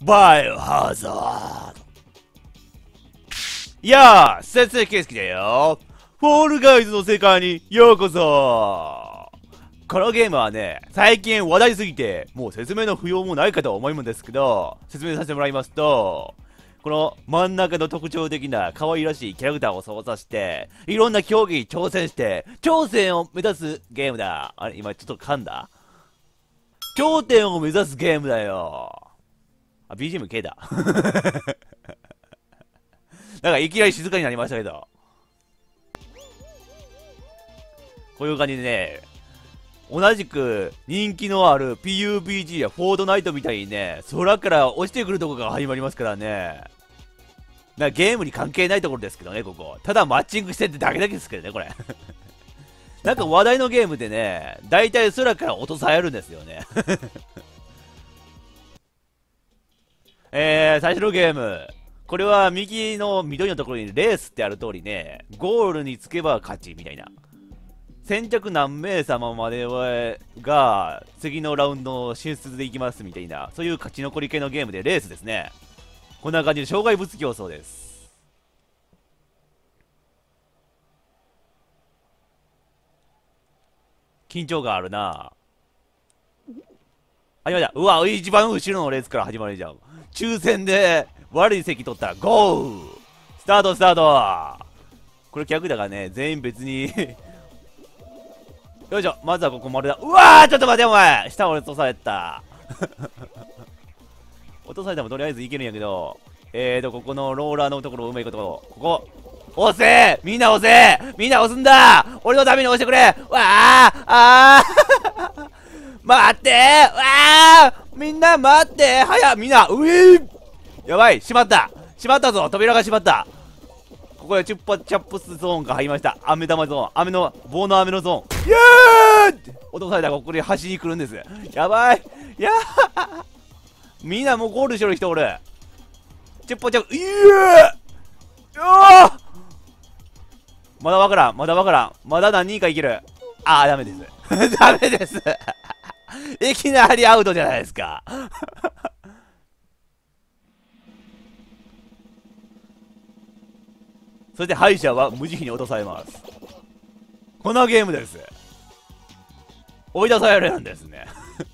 バイオハザード。いやー、先生圭介だよ。フォールガイズの世界にようこそ。このゲームはね、最近話題すぎて、もう説明の不要もないかと思うんですけど、説明させてもらいますと、この真ん中の特徴的な可愛らしいキャラクターを操作して、いろんな競技に挑戦して、頂点を目指すゲームだ。あれ、今ちょっと噛んだ？頂点を目指すゲームだよ。あ、BGM 消えた。なんかいきなり静かになりましたけど。こういう感じでね、同じく人気のある PUBG やフォートナイトみたいにね、空から落ちてくるところが始まりますからね。なんかゲームに関係ないところですけどね、ここ。ただマッチングしてってだけだけですけどね、これ。なんか話題のゲームでね、大体空から落とされるんですよね。最初のゲーム。これは右の緑のところにレースってある通りね、ゴールにつけば勝ちみたいな。先着何名様までが次のラウンド進出でいきますみたいな、そういう勝ち残り系のゲームでレースですね。こんな感じで障害物競争です。緊張感あるな。あ、やだ。うわ、一番後ろのレースから始まるじゃん。抽選で悪い席取ったらゴースタートスタート。これ客だからね、全員別によいしょ、まずはここ丸だ。うわー、ちょっと待てお前、下俺落とされた。落とされてもとりあえずいけるんやけど、ここのローラーのところをうまいこと、ここ押せ、みんな押せ、みんな押すんだ、俺のために押してくれ。わー、待って、わー、みんな待って、みんな、やばい、閉まったぞ、扉が閉まった。ここでチュッパチャップスゾーンが入りました。飴玉ゾーン、棒の飴のゾーン。イエーイ、落とされたらここで端に来るんです。やばい、みんなもうゴールしてる人おる。チュッパチャップ、まだわからん、まだ何人かいける。ダメです。ダメです。いきなりアウトじゃないですか。そして敗者は無慈悲に落とされます。こんなゲームです。追い出されるんですね。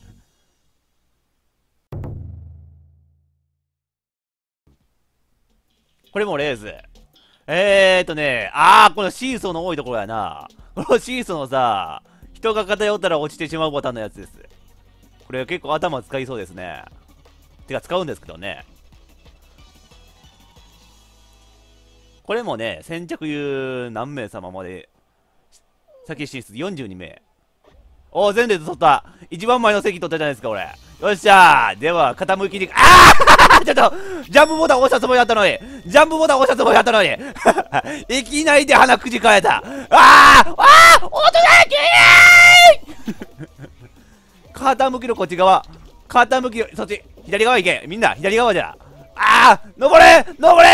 これもレース。このシーソーの多いところやな。このシーソーのさ、人が偏ったら落ちてしまうボタンのやつです。これ結構頭使いそうですね。てか使うんですけどね。これもね、先着何名様まで先進出42名。前列取った。一番前の席取ったじゃないですか、俺。よっしゃー。では、傾きに、ちょっと、ジャンプボタン押したつもりだったのに。いきなりで鼻くじかれた。音だけ傾きのこっち側。そっち。左側行け。みんな、左側じゃ。登れ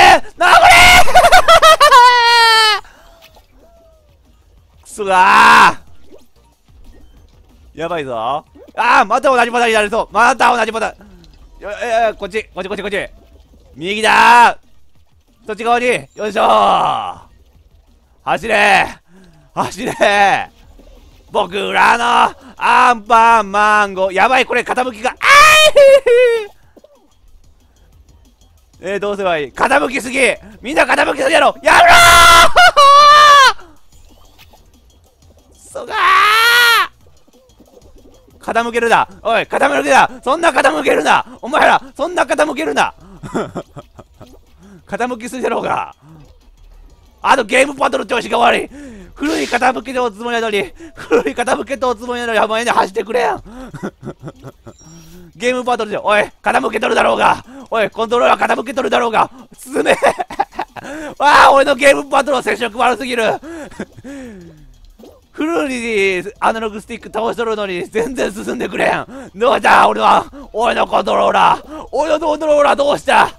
くそがー、やばいぞ。また同じボタンになるぞ。こっち。右だー。そっち側に。よいしょー。走れ僕らのアンパンマンゴー。やばい、これ傾きが。どうすればいい？傾きすぎ！みんな傾きすぎやろ！やめろー！そがー！傾けるな！おい、傾けるな！そんな傾けるな！お前ら、そんな傾けるな！傾きすぎだろうが。ゲームパトル調子が悪い。古い傾けとつもりなのに、お前に走ってくれやん。ゲームバトルで、おい、傾けとるだろうが。おい、コントローラー傾けとるだろうが。進め。俺のゲームバトルの接触悪すぎる。フルにアナログスティック倒しとるのに全然進んでくれん。どうした俺のコントローラーどうした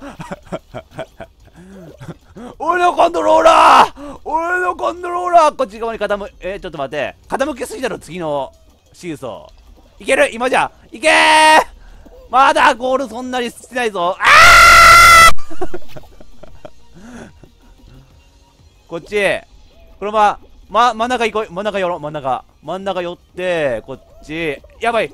俺のコントローラーこっち側にちょっと待って。傾きすぎだろ、次のシーソー。いける今じゃいけーまだゴールそんなにしてないぞ。あこっち。この真ん中行こう。真ん中寄ろう。真ん中寄って、こっち。やばい。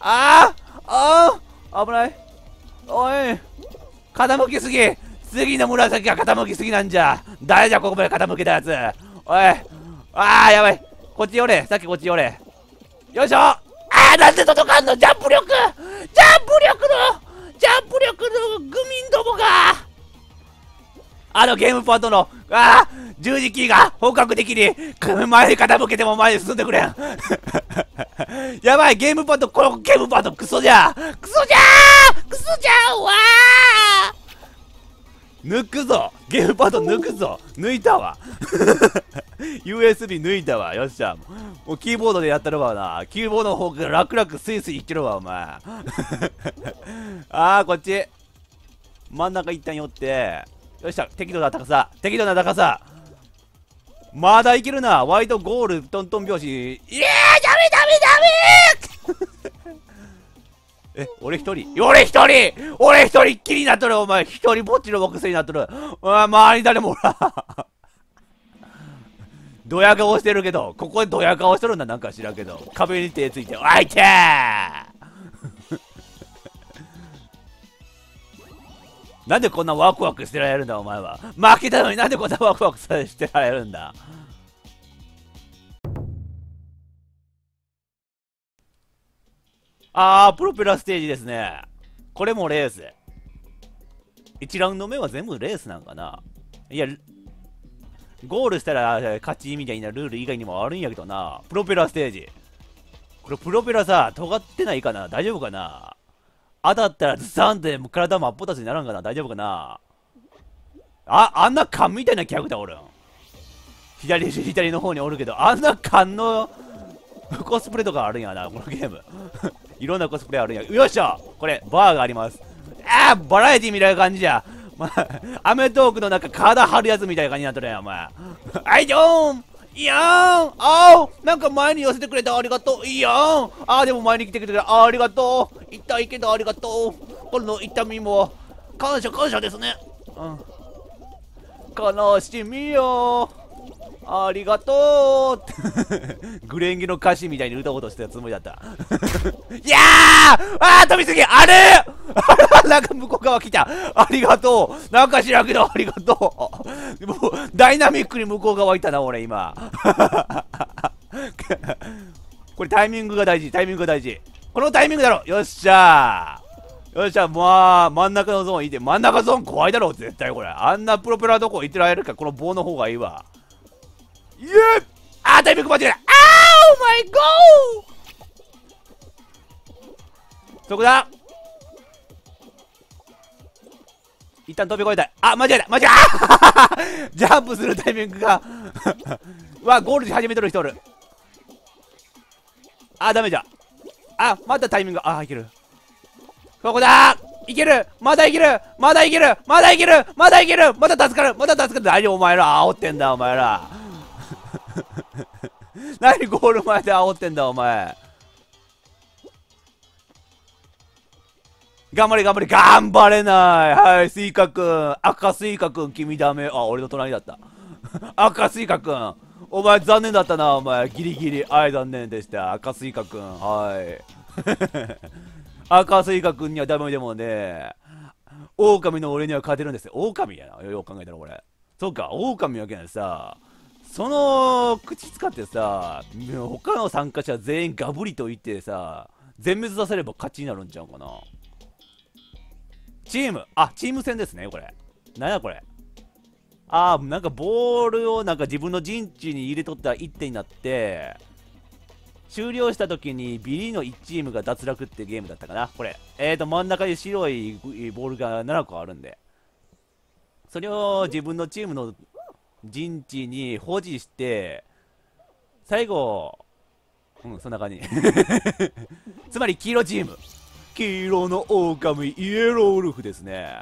危ない。おい。傾きすぎ。次の紫が傾きすぎなんじゃ。誰じゃここまで傾けたやつ。おい。やばい。こっち寄れ。さっきこっち寄れ。よいしょ。なんで届かんの。ジャンプ力のグミンどもが。ゲームパッドの、十字キーが本格的に前に傾けても前に進んでくれん。やばい、ゲームパッド、このゲームパッドクソじゃわ抜くぞゲームパッド抜くぞ抜いたわUSB 抜いたわ。よっしゃ。もうキーボードでやったるわな。キーボードの方が楽々スイスイいってるわ、お前。こっち。真ん中一旦寄って。よっしゃ。適度な高さ。まだいけるな。ワイドゴールトントン拍子。ダメ俺一人っきりになっとる。お前一人ぼっちのボックスになっとる。周り誰もおらん。ドヤ顔してるけど、ここでドヤ顔してるんだ。なんか知らんけど、壁に手ついて、あいてーなんでこんなワクワクしてられるんだ、お前は。負けたのになんでこんなワクワクしてられるんだ。プロペラステージですね。これもレース。1ラウンド目は全部レースなんかな。いや、ゴールしたら勝ちみたいなルール以外にもあるんやけどな。プロペラステージ。これプロペラさ、尖ってないかな。大丈夫かな。当たったらズサンって体真っ二つにならんかな。大丈夫かな。あんな缶みたいなキャラクターおるん。左の方におるけど、あんな缶のコスプレとかあるんやな、このゲーム。いろんなコスプレあるんや。よっしゃこれ、バーがあります。バラエティみたいな感じじゃ。アメトーークのなんか体張るやつみたいな感じになってるやん、お前。ジョーンいやーんなんか前に寄せてくれてありがとういやーんでも前に来てくれてありがとう痛いけどありがとうこの痛みも感謝ですね。悲しみよありがとうグレンゲの歌詞みたいに歌おうとしてたつもりだったいや飛びすぎなんか向こう側来たありがとうなんか知らんけどありがとうでもダイナミックに向こう側いたな俺今これタイミングが大事このタイミングだろよっしゃ真ん中のゾーンいて真ん中ゾーン怖いだろ絶対これあんなプロペラどこ行ってられるかこの棒の方がいいわタイミング間違えたマイゴーそこだ一旦飛び越えたい間違えたジャンプするタイミングがゴールし始めとる人おるダメじゃまたタイミングいけるここだいけるまだいけるまだ助かる何お前ら煽ってんだお前ら何ゴール前で煽ってんだお前頑張れないスイカくん赤スイカくん君ダメ俺の隣だった赤スイカくんお前残念だったなお前ギリギリ残念でした赤スイカくん赤スイカくんにはダメでもね狼の俺には勝てるんですよ狼やなよく考えたらこれそうか狼やけんさその口使ってさ他の参加者全員ガブリと言ってさ全滅出せれば勝ちになるんちゃうかなチーム戦ですねこれなんやこれなんかボールをなんか自分の陣地に入れとったら1点になって終了した時にビリの1チームが脱落ってゲームだったかなこれ真ん中に白いボールが7個あるんでそれを自分のチームの陣地に保持して最後そんな感じつまり黄色チーム黄色の狼イエローウルフですね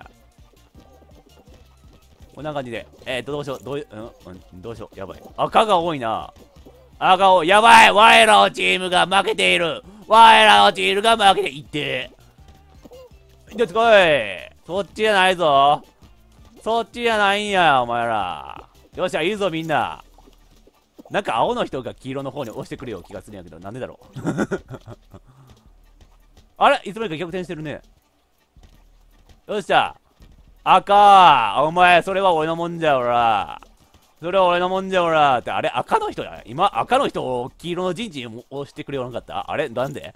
こんな感じでどうしようやばい赤が多いなやばい我らのチームが負けているいってちょっと来い。そっちじゃないぞ。そっちじゃないんや、お前ら。よっしゃ、いいぞ、みんな。なんか青の人が黄色の方に押してくれよ気がするんやけど、なんでだろう。あれいつの間にか逆転してるね。よっしゃ。赤お前、それは俺のもんじゃ、おら。それは俺のもんじゃ、おら。って、あれ赤の人や。今、赤の人を黄色の陣地に押してくれよなかったあれなんで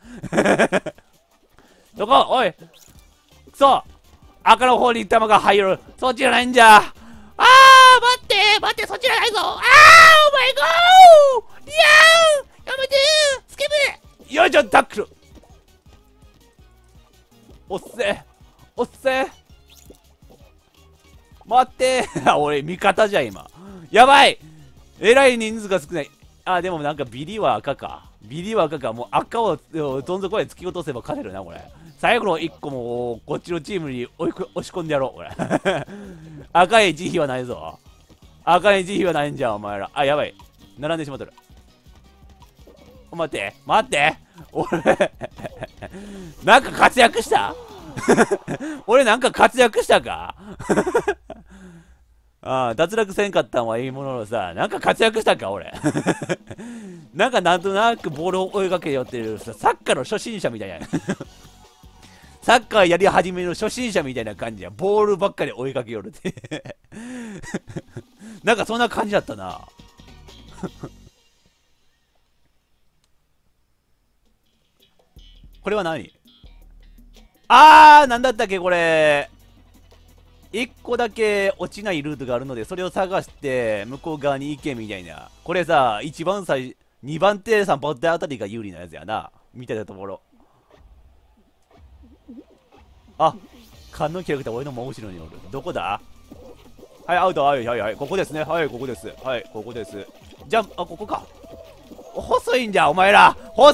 どこおいくそ赤の方に弾が入る。そっちじゃないんじゃ。待ってそっちじゃないぞ。オーマイゴーいやーやめてースケブよいしょタックルおっせ待って俺味方じゃ今。やばいえらい人数が少ない。でもなんかビリは赤か。もう赤をどん底まで突き落とせば勝てるなこれ。最後の1個もこっちのチームに押し込んでやろうこれ赤い慈悲はないぞ。赤い慈悲はないんじゃお前ら。やばい並んでしまってる。待って俺なんか活躍した俺なんか活躍したか脱落せんかったんはいいもののさ、なんか活躍したか俺なんとなくボールを追いかけよってるさ、サッカーの初心者みたいなサッカーやり始めの初心者みたいな感じや。ボールばっかり追いかけよるってなんかそんな感じだったなこれは何なんだったっけこれ。1個だけ落ちないルートがあるので、それを探して向こう側に行けみたいな。これさ、一番最2番手3番手あたりが有利なやつやなみたいなところ。勘のキャラクター俺の真後ろにおる。どこだ。アウト。はいここですね。ここです。じゃここか。細いんじゃお前ら。おい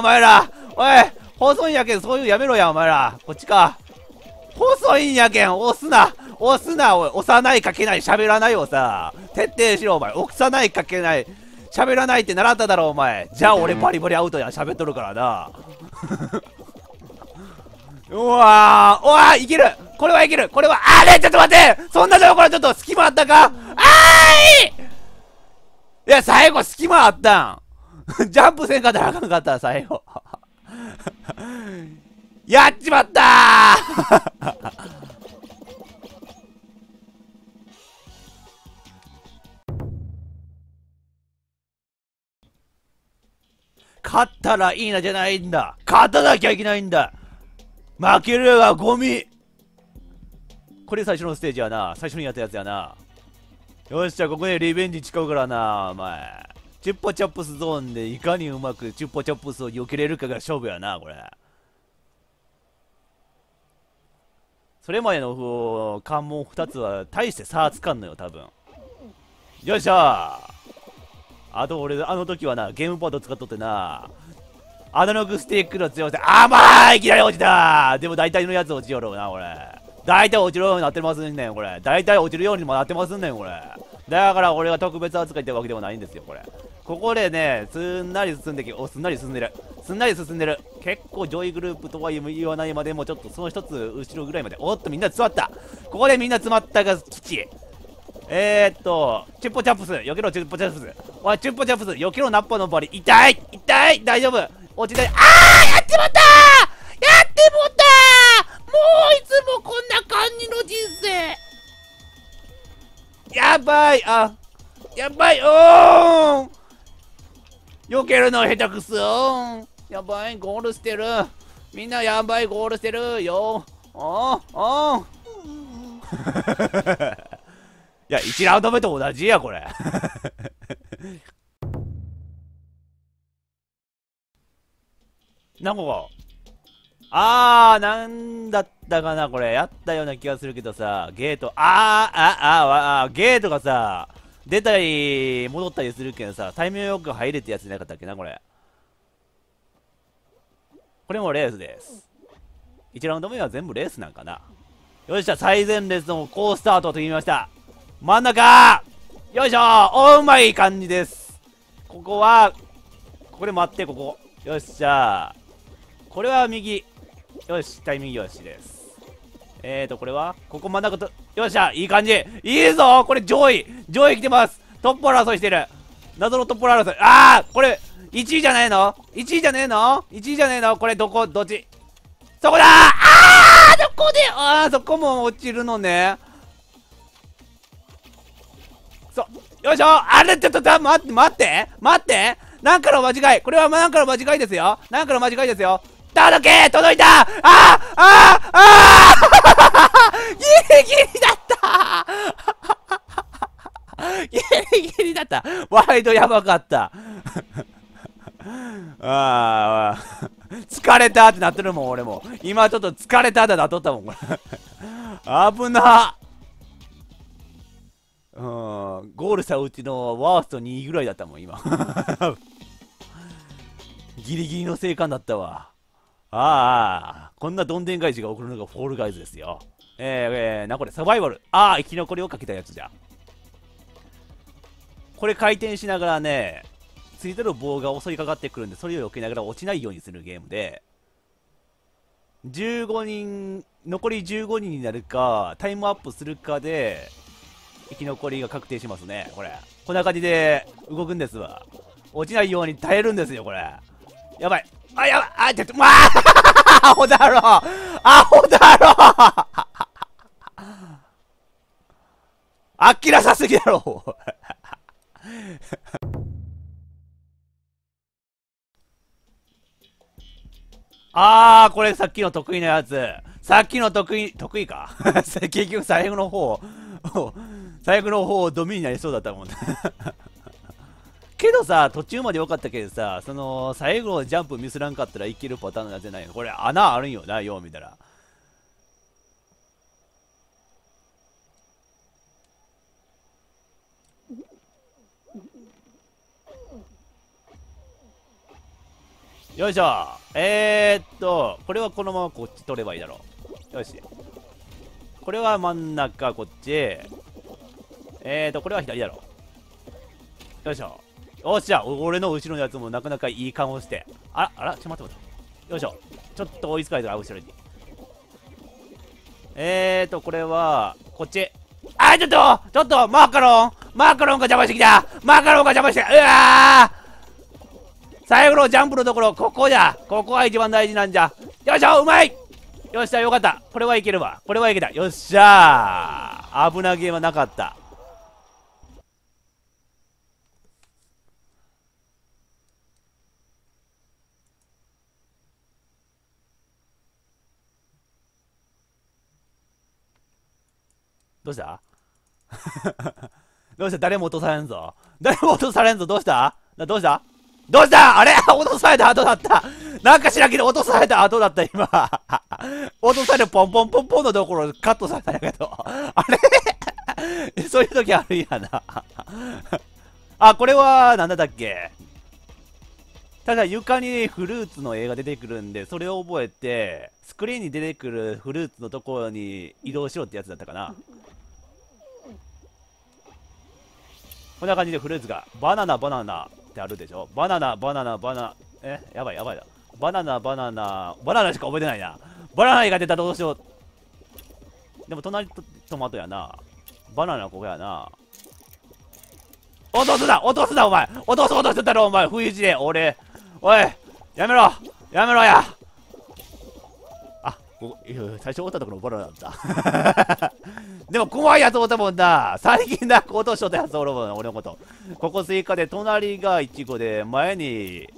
細いんやけんそういうやめろやお前ら。こっちか。細いんやけん押すなおい押さないかけない喋らないをさ徹底しろお前。押さないかけない喋らないって習っただろお前。じゃあ俺バリバリアウトや喋っとるからなうわいけるこれはいけるちょっと待ってそんなところちょっと隙間あったかいや最後隙間あったんジャンプせんかったらあかんかった最後やっちまった勝ったらいいなじゃないんだ。勝たなきゃいけないんだ。負けるはゴミ。これ最初のステージやな。最初にやったやつやな。よっしゃここでリベンジ誓うからなお前。チュッポチャップスゾーンでいかにうまくチュッポチャップスを避けれるかが勝負やなこれ。それまでの関門2つは大して差つかんのよ多分。よっしゃあと俺あの時はなゲームパッド使っとってなアナログスティックの強さいきなり落ちた。でも大体のやつ落ちよるなこれ。大体落ちるようになってますねんこれ。大体落ちるようにもなってますねんこれ。だから俺が特別扱いってわけでもないんですよこれ。ここでねすんなり進んですんなり進んでる。結構上位グループとは言わないまでもちょっとその一つ後ろぐらいまで。おっとみんな詰まった。ここでみんな詰まったが基地。チュッポチャップス避けろ。チュッポチャップス避けろ。ナッパのバリ痛い大丈夫落ちない。やってもったもういつもこんな感じの人生。やばい避けるの下手くそ。やばいゴールしてる。みんなやばいゴールしてるよ。いや1ラウンド目と同じやこれ何個かなんだったかなこれ。やったような気がするけどさ、ゲートゲートがさ出たり戻ったりするけどさ、タイミングよく入れってやつじゃなかったっけなこれ。これもレースです。1ラウンド目は全部レースなんかな。よっしゃ最前列の好スタートと言いました。真ん中よいしょうまい感じです。ここで待って。ここよっしゃこれは右。よしタイミングよしです。 これはここ真ん中と、よっしゃいい感じ、いいぞこれ上位来てます。トップ争いしてる、謎のトップ争い。ああこれ1位じゃないの ?1 位じゃねえの ?1 位じゃねえのこれどっち、そこだー、どこで、そこも落ちるのね。よいしょ、あれちょっと待ってなんかの間違い、これはなんかの間違いですよ、届いた、ギリギリだったギリギリだった、ワイドやばかった疲れたってなってるもん、俺も今ちょっと疲れたってなっとったもん、これ危なっ。ゴールしたうちのワースト2位ぐらいだったもん今ギリギリの生還だったわ。こんなどんでん返しが起こるのがフォールガイズですよ。これサバイバル、生き残りをかけたやつじゃ。これ回転しながらね、ついてる棒が襲いかかってくるんで、それを避けながら落ちないようにするゲームで、15人残り15人になるかタイムアップするかで生き残りが確定しますね。こんな感じで動くんですわ。落ちないように耐えるんですよ、これ。やばい。ちょっと、アホだろあっきらさすぎだろこれさっきの得意なやつ。得意か結局最後の方ドミになりそうだったもんねけどさ、途中まで良かったけどさ、その最後のジャンプミスらんかったらいけるパターンなんじゃないの。これ穴あるんよな、よう見たら。よいしょ。これはこのままこっち取ればいいだろう。よし。これは真ん中こっち。これは左だろう。よいしょ。よっしゃ、俺の後ろのやつもなかなかいい顔して。ちょっと待って。よいしょ。ちょっと追いつかれたら後ろに。これは、こっち。ちょっとマーカロンが邪魔してきた。うわー、最後のジャンプのところ、ここが一番大事なんじゃ。よいしょ、うまい。よっしゃ、よかった。これはいけるわ。いけた。よっしゃー。危なゲーはなかった。どうした誰も落とされんぞ。どうしたあれ落とされた後だった。なんか知らんけど落とされた後だった、今。落とされるポンポンのところカットされたんやけど。あれそういう時あるんやな。これは、なんだっけ。ただ床にフルーツの絵が出てくるんで、それを覚えて、スクリーンに出てくるフルーツのところに移動しろってやつだったかな。こんな感じでフルーツが、バナナってあるでしょ。やばいだ。バナナしか覚えてないな。バナナが出たらどうしよう。でも隣とトマトやな。バナナここやな。落とすなお前。落とすったろお前。不意打ちで俺。おいやめろや。最初落ちたところバナナだったでも怖いやつおったもんな。最近落としとったやつおるもん、俺のこと。ここスイカで隣がイチゴで前に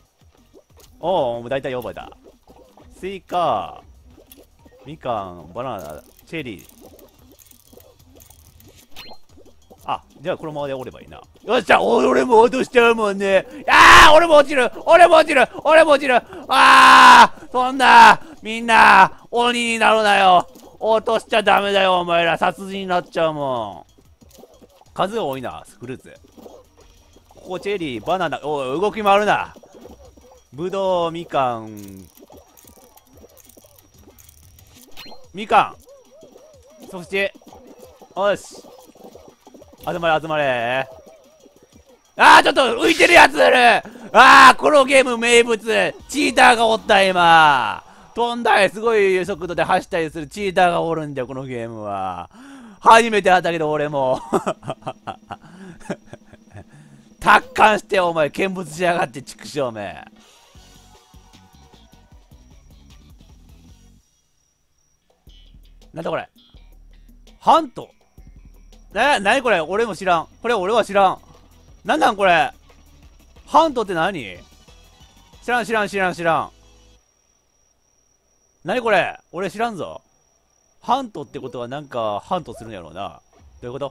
大体覚えた。スイカ、みかん、バナナ、チェリー。じゃあこのままで折ればいいな。よっしゃ、俺も落としちゃうもんね。俺も落ちる。そんな、みんな、鬼になるなよ。落としちゃダメだよ、お前ら。殺人になっちゃうもん。数が多いな、フルーツ。ここチェリー、バナナ、動き回るな。ぶどう、みかん。そして、よし。集まれ。ちょっと浮いてるやついる。このゲーム名物。チーターがおった、今。 飛んだりすごい速度で走ったりするチーターがおるんだよ、このゲームは。初めて会ったけど、俺も。達観して、お前、見物しやがって、畜生め。なんだこれ。ハント。なにこれ、俺も知らん。これ俺は知らん。なんなんこれ。ハントって何？知らん。なにこれ、俺知らんぞ。ハントってことはなんか、ハントするんやろうな。どういうこと？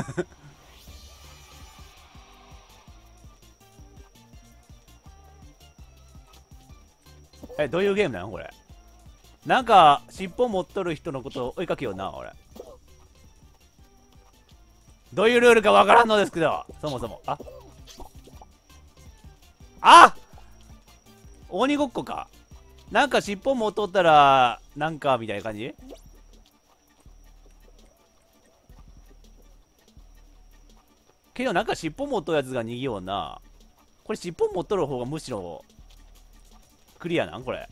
どういうゲームなのこれ。なんか、尻尾持っとる人のことを追いかけような、俺。どういうルールかわからんのですけど、そもそも。鬼ごっこか。なんか尻尾持っとったら、なんか、みたいな感じ？けどなんか尻尾持っとるやつが逃げような。これ尻尾持っとる方がむしろ、クリアなんこれ。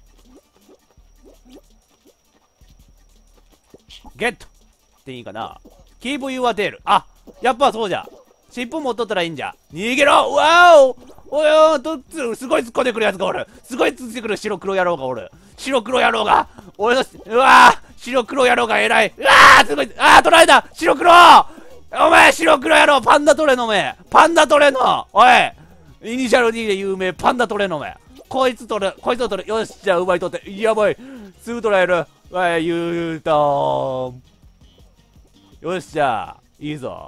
ゲットっていいかな。キープユアテール。やっぱそうじゃ。尻尾持っとったらいいんじゃ。逃げろ。わおおよすごい突っ込んでくるやつがおる。すごい突っ込んでくる白黒野郎がおる。白黒野郎が俺の、白黒野郎が偉い。すごい。取られた。白黒お前白黒野郎、パンダトレの目。パンダトレのおい、イニシャル D で有名パンダトレの目。こいつを取る。よし、じゃあ奪い取って。やばい。すぐ取られる。ゆうたーん。よし、じゃあ、いいぞ。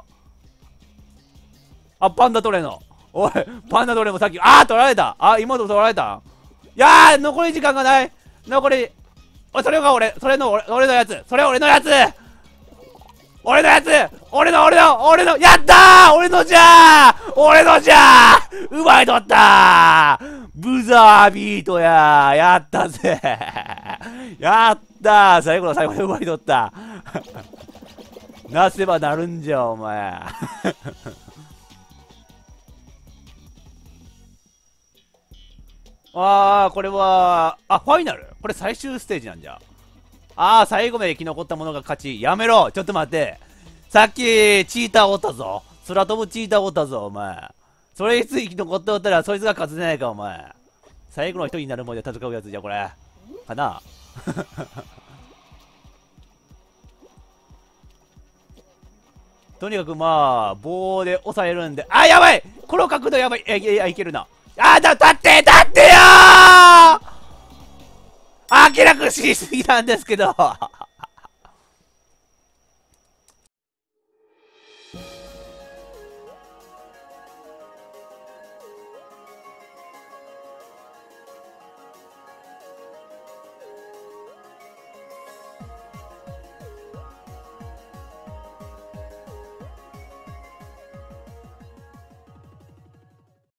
パンダトレの。おい、パンダトレもさっき、取られた。今の取られた。残り時間がない。残り、それが俺のやつ。それ俺のやつ。俺の、やったー俺のじゃー奪い取ったーブザービートやったぜやったー最後の最後で奪い取ったなせばなるんじゃ、お前これは、ファイナルこれ最終ステージなんじゃ。最後まで生き残った者が勝ち。やめろちょっと待って。さっき、チーターおったぞ。空飛ぶチーターおったぞ、お前。それいつ生き残っておったら、そいつが勝つじゃないか、お前。最後の一人になるまで戦うやつじゃ、これ。かなとにかく棒で押さえるんで。やばいこの角度やばい。いけるな。立ってよー明らかにしすぎなんですけど